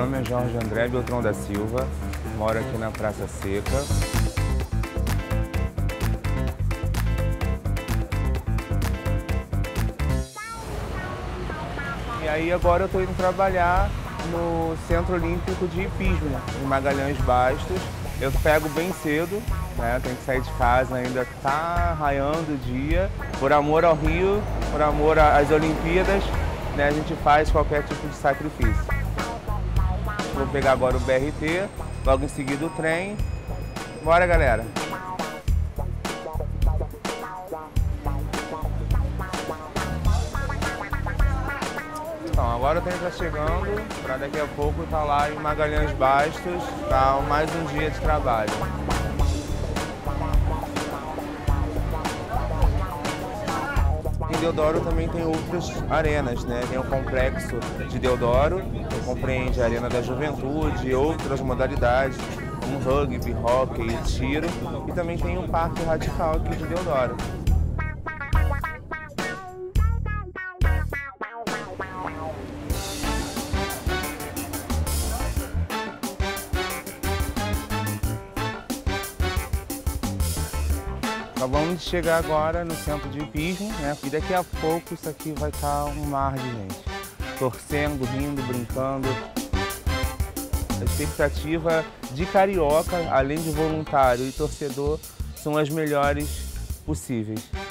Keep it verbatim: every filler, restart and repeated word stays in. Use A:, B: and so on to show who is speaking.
A: nome é Jorge André Beltrão da Silva, moro aqui na Praça Seca. E aí agora eu estou indo trabalhar no Centro Olímpico de Hipismo, em Magalhães Bastos. Eu pego bem cedo, né? Tenho que sair de casa, ainda tá raiando o dia. Por amor ao Rio, por amor às Olimpíadas, né? A gente faz qualquer tipo de sacrifício. Vou pegar agora o B R T, logo em seguida o trem. Bora, galera! Então, agora o trem está chegando, para daqui a pouco estar tá lá em Magalhães Bastos, para mais um dia de trabalho. Em Deodoro também tem outras arenas, né? Tem o complexo de Deodoro, que compreende a Arena da Juventude e outras modalidades, como rugby, hóquei e tiro. E também tem o Parque Radical aqui de Deodoro. Acabamos de chegar agora no centro de hipismo, né? E daqui a pouco isso aqui vai estar um mar de gente. Torcendo, rindo, brincando. A expectativa de carioca, além de voluntário e torcedor, são as melhores possíveis.